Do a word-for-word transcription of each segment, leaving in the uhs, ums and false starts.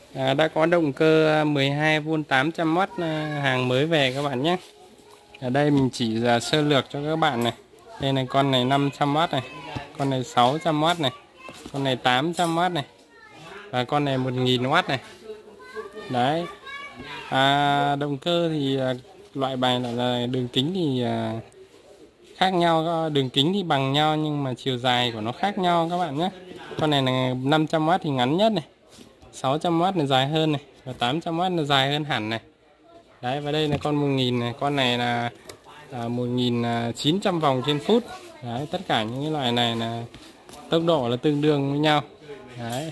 À, đã có động cơ mười hai vôn tám trăm oát hàng mới về các bạn nhé. Ở đây mình chỉ ra sơ lược cho các bạn này. Đây này, con này năm trăm oát này, con này sáu trăm oát này, con này tám trăm oát này, và con này một nghìn oát này. Đấy. À, động cơ thì loại bài là đường kính thì khác nhau, đường kính thì bằng nhau nhưng mà chiều dài của nó khác nhau các bạn nhé. Con này là năm trăm oát thì ngắn nhất này, sáu trăm oát là dài hơn này, và tám trăm oát là dài hơn hẳn này. Đấy, và đây là con một nghìn này, con này là à, một nghìn chín trăm vòng trên phút. Đấy, tất cả những cái loại này là tốc độ là tương đương với nhau. Đấy.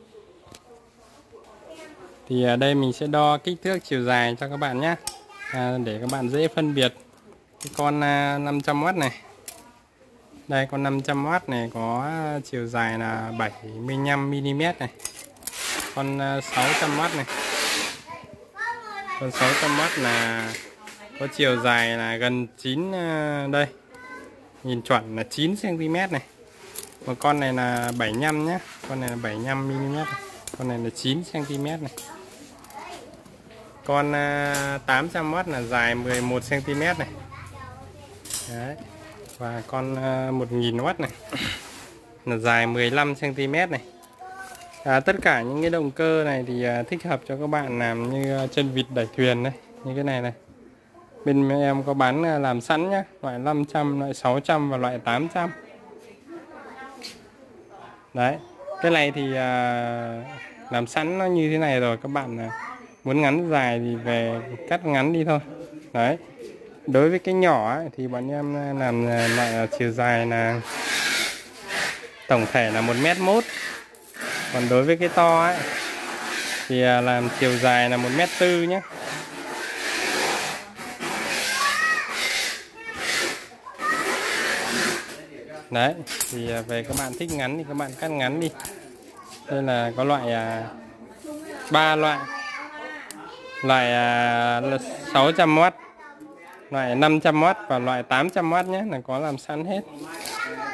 Thì ở đây mình sẽ đo kích thước chiều dài cho các bạn nhé, à, để các bạn dễ phân biệt. Cái con à, năm trăm oát này, đây con năm trăm oát này có chiều dài là bảy mươi lăm mi li mét này. Con à, sáu trăm oát này, con sáu trăm oát là có chiều dài là gần chín, đây nhìn chuẩn là chín xăng ti mét này. Một con này là bảy mươi lăm nhé, con này là bảy mươi lăm mi li mét này. Con này là chín xăng ti mét này. Con tám trăm oát là dài mười một xăng ti mét này. Đấy. Và con một nghìn oát này là dài mười lăm xăng ti mét này. À, tất cả những cái động cơ này thì thích hợp cho các bạn làm như chân vịt đẩy thuyền đây, như cái này này. Bên em có bán làm sẵn nhé, loại năm trăm, loại sáu trăm và loại tám trăm. Đấy, cái này thì à, làm sẵn nó như thế này rồi, các bạn à, muốn ngắn dài thì về cắt ngắn đi thôi. Đấy, đối với cái nhỏ ấy, thì bọn em làm loại chiều dài là tổng thể là một mét mốt. Còn đối với cái to ấy thì à, làm chiều dài là một mét tư nhé. Đấy, thì về các bạn thích ngắn thì các bạn cắt ngắn đi. Đây là có loại ba uh, loại. Loại uh, sáu trăm oát, loại năm trăm oát và loại tám trăm oát nhé, là có làm sẵn hết.